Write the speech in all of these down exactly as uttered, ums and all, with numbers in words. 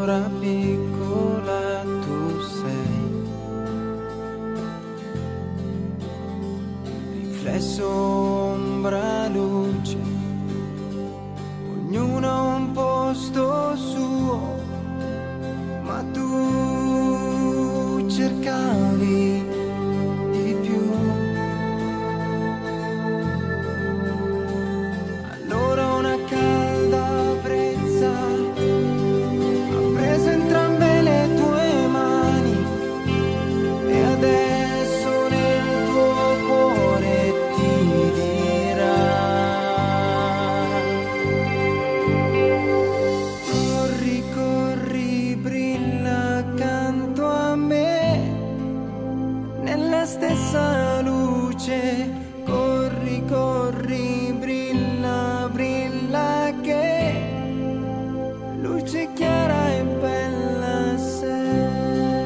ancora piccola tu sei, riflesso, ombra, luce, ognuno ha un posto suo, ma tu cercavi di più. Allora una calda brezza ha preso entrambe le tue mani e adesso nel tuo cuore ti dirà: corri, corri, brilla accanto a me nella stessa luce, corri, corri, brilla, brilla che luce chiara e bella sei.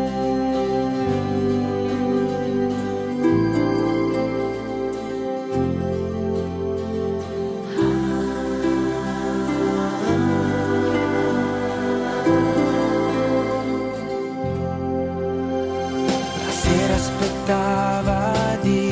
La sera aspettava di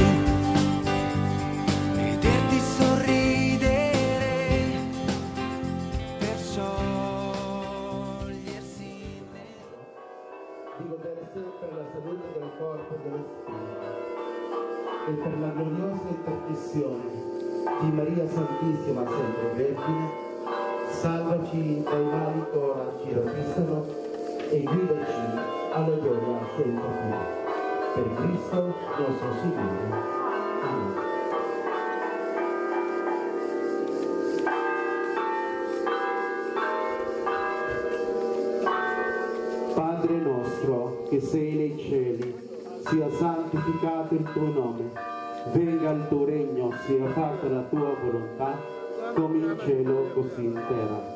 vederti sorridere per sciogliersi nel... Dico per sempre la salute del corpo e dello spirito e per la gloriosa intercessione di Maria Santissima sempre Vergine, salvaci dai mali che ora ci ravvisano e guidaci alla gloria senza fine. Per Cristo nostro Signore. Amen. Padre nostro che sei nei cieli, sia santificato il tuo nome, venga il tuo regno, sia fatta la tua volontà, come in cielo così in terra.